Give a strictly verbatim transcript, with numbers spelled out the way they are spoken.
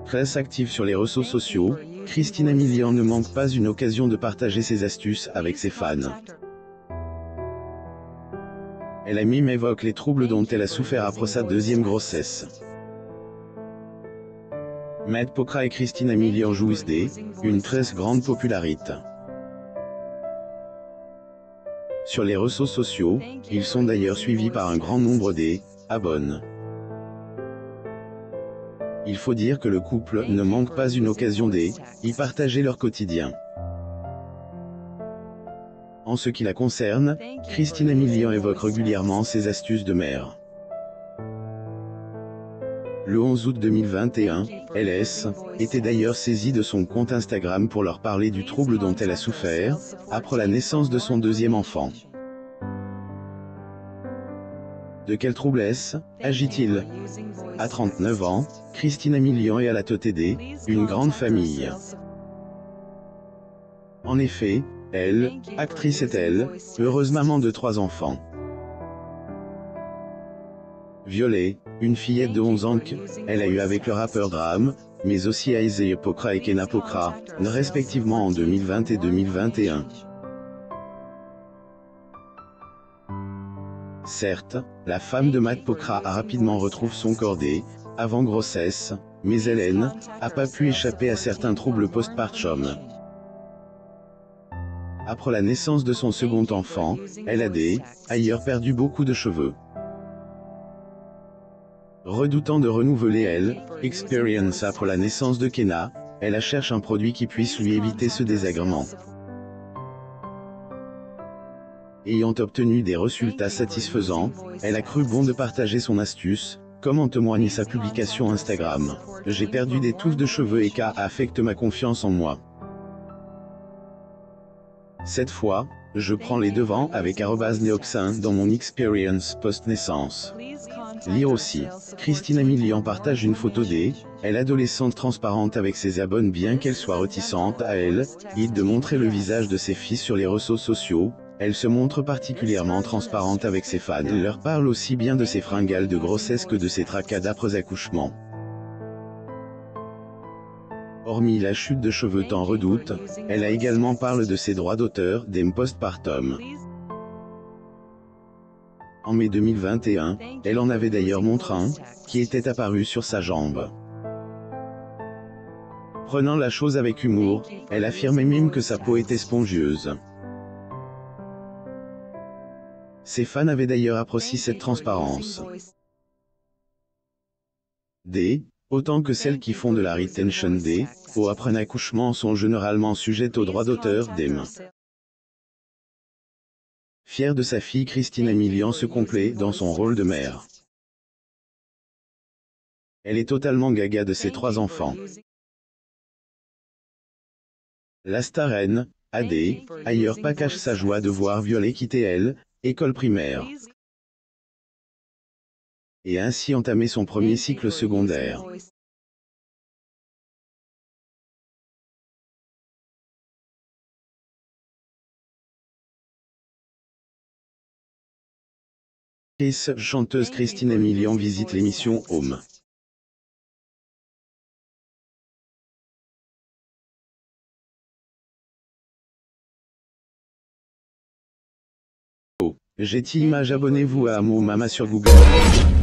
Très active sur les réseaux sociaux, Christina Milian ne manque pas une occasion de partager ses astuces avec ses fans. Elle a même évoqué les troubles dont elle a souffert après sa deuxième grossesse. Matt Pokora et Christina Milian jouissent des, une très grande popularité. Sur les réseaux sociaux, ils sont d'ailleurs suivis par un grand nombre des abonnés. Il faut dire que le couple ne manque pas une occasion d'y partager leur quotidien. En ce qui la concerne, Christina Milian évoque régulièrement ses astuces de mère. Le onze août deux mille vingt et un, L S était d'ailleurs saisie de son compte Instagram pour leur parler du trouble dont elle a souffert, après la naissance de son deuxième enfant. De quel trouble est-ce, agit-il? À trente-neuf ans, Christina Milian est à la tête de une grande famille. En effet, elle, actrice est-elle, heureuse maman de trois enfants. Violet, une fillette de onze ans qu'elle a eu avec le rappeur Drame, mais aussi Isaiah Pokora et Kenna Pokora, respectivement en deux mille vingt et deux mille vingt et un. Certes, la femme de Matt Pokora a rapidement retrouvé son cordé, avant grossesse, mais elle n'a pas pu échapper à certains troubles post-partum. Après la naissance de son second enfant, elle a d'ailleurs perdu beaucoup de cheveux. Redoutant de renouveler elle, expérience après la naissance de Kenna, elle a cherché un produit qui puisse lui éviter ce désagrément. Ayant obtenu des résultats satisfaisants, elle a cru bon de partager son astuce, comme en témoigne sa publication Instagram. J'ai perdu des touffes de cheveux et ça affecte ma confiance en moi. Cette fois, je prends les devants avec arobase néoxin dans mon expérience post-naissance. Lire aussi, Christina Milian partage une photo d'elle, elle adolescente transparente avec ses abonnés bien qu'elle soit réticente à elle, guide de montrer le visage de ses fils sur les réseaux sociaux, elle se montre particulièrement transparente avec ses fans. Elle leur parle aussi bien de ses fringales de grossesse que de ses tracas d'après accouchement. Hormis la chute de cheveux tant redoute, elle a également parlé de ses droits d'auteur des postpartum. En mai deux mille vingt et un, elle en avait d'ailleurs montré un, qui était apparu sur sa jambe. Prenant la chose avec humour, elle affirmait même que sa peau était spongieuse. Ses fans avaient d'ailleurs apprécié cette transparence. Des, autant que celles qui font de la retention des, ou après un accouchement sont généralement sujettes aux droits d'auteur des. Fière de sa fille Christina Milian se complaît dans son rôle de mère. Elle est totalement gaga de ses trois enfants. La starenne, a d'ailleurs pas cache sa joie de voir Violet quitter elle, école primaire. Et ainsi entamer son premier cycle secondaire. L'actrice chanteuse Christina Milian visite l'émission Home. G T Image, abonnez-vous à Amo Mama sur Google.